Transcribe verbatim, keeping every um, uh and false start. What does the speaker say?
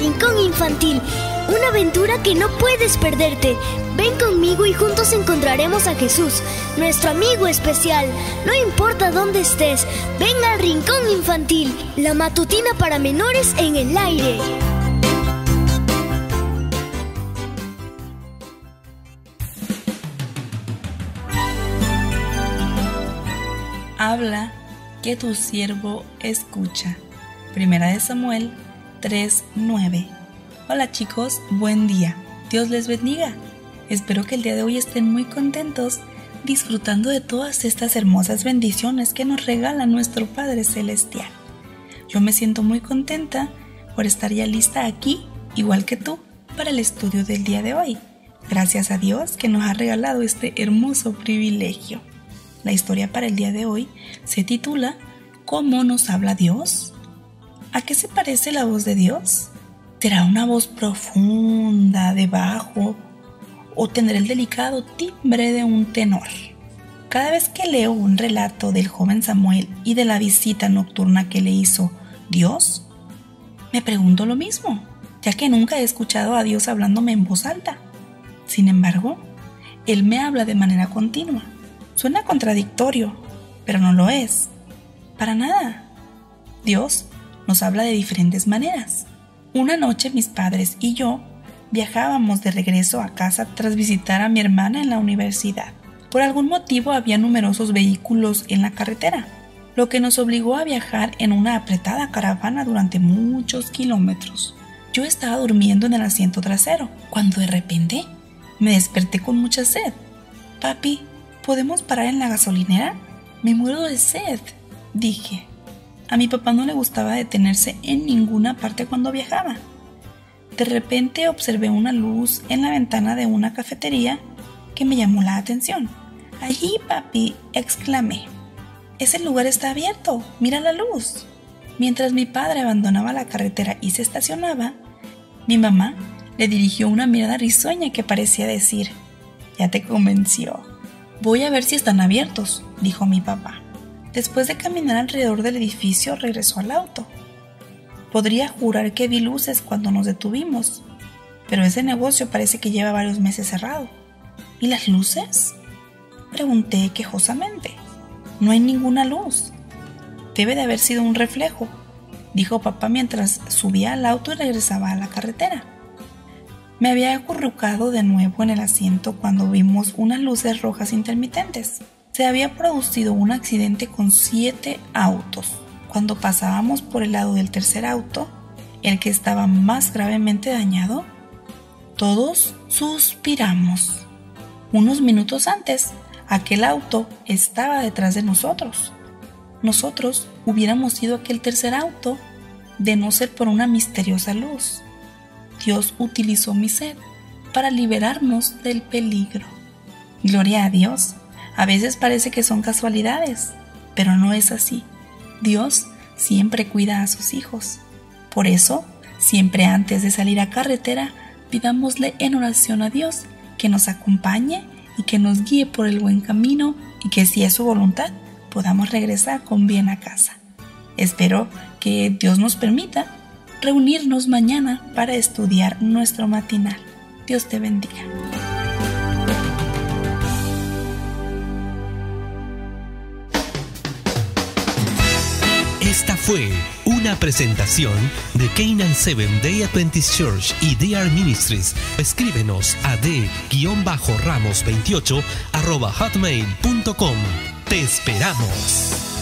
Rincón Infantil, una aventura que no puedes perderte. Ven conmigo y juntos encontraremos a Jesús, nuestro amigo especial. No importa dónde estés, ven al Rincón Infantil, la matutina para menores en el aire. Habla, que tu siervo escucha. Primera de Samuel tres nueve. Hola chicos, buen día. Dios les bendiga. Espero que el día de hoy estén muy contentos disfrutando de todas estas hermosas bendiciones que nos regala nuestro Padre Celestial. Yo me siento muy contenta por estar ya lista aquí, igual que tú, para el estudio del día de hoy. Gracias a Dios que nos ha regalado este hermoso privilegio. La historia para el día de hoy se titula ¿Cómo nos habla Dios? ¿A qué se parece la voz de Dios? ¿Será una voz profunda, de bajo, o tendrá el delicado timbre de un tenor? Cada vez que leo un relato del joven Samuel y de la visita nocturna que le hizo Dios, me pregunto lo mismo, ya que nunca he escuchado a Dios hablándome en voz alta. Sin embargo, Él me habla de manera continua. Suena contradictorio, pero no lo es. Para nada. Dios nos habla de diferentes maneras. Una noche mis padres y yo viajábamos de regreso a casa tras visitar a mi hermana en la universidad. Por algún motivo había numerosos vehículos en la carretera, lo que nos obligó a viajar en una apretada caravana durante muchos kilómetros. Yo estaba durmiendo en el asiento trasero, cuando de repente me desperté con mucha sed. Papi, ¿podemos parar en la gasolinera? Me muero de sed, dije. A mi papá no le gustaba detenerse en ninguna parte cuando viajaba. De repente observé una luz en la ventana de una cafetería que me llamó la atención. ¡Allí, papi!, exclamé. ¡Ese lugar está abierto! ¡Mira la luz! Mientras mi padre abandonaba la carretera y se estacionaba, mi mamá le dirigió una mirada risueña que parecía decir: «Ya te convenció». «Voy a ver si están abiertos», dijo mi papá. Después de caminar alrededor del edificio, regresó al auto. Podría jurar que vi luces cuando nos detuvimos, pero ese negocio parece que lleva varios meses cerrado. ¿Y las luces?, pregunté quejosamente. «No hay ninguna luz». «Debe de haber sido un reflejo», dijo papá mientras subía al auto y regresaba a la carretera. Me había acurrucado de nuevo en el asiento cuando vimos unas luces rojas intermitentes. Se había producido un accidente con siete autos. Cuando pasábamos por el lado del tercer auto, el que estaba más gravemente dañado, todos suspiramos. Unos minutos antes, aquel auto estaba detrás de nosotros. Nosotros hubiéramos sido aquel tercer auto de no ser por una misteriosa luz. Dios utilizó mi sed para liberarnos del peligro. Gloria a Dios. A veces parece que son casualidades, pero no es así. Dios siempre cuida a sus hijos. Por eso, siempre antes de salir a carretera, pidámosle en oración a Dios que nos acompañe y que nos guíe por el buen camino y que, si es su voluntad, podamos regresar con bien a casa. Espero que Dios nos permita reunirnos mañana para estudiar nuestro matinal. Dios te bendiga. Esta fue una presentación de Canaan Seventh Day Adventist Church y D R Ministries. Escríbenos a d ramos veintiocho arroba hotmail punto com. Te esperamos.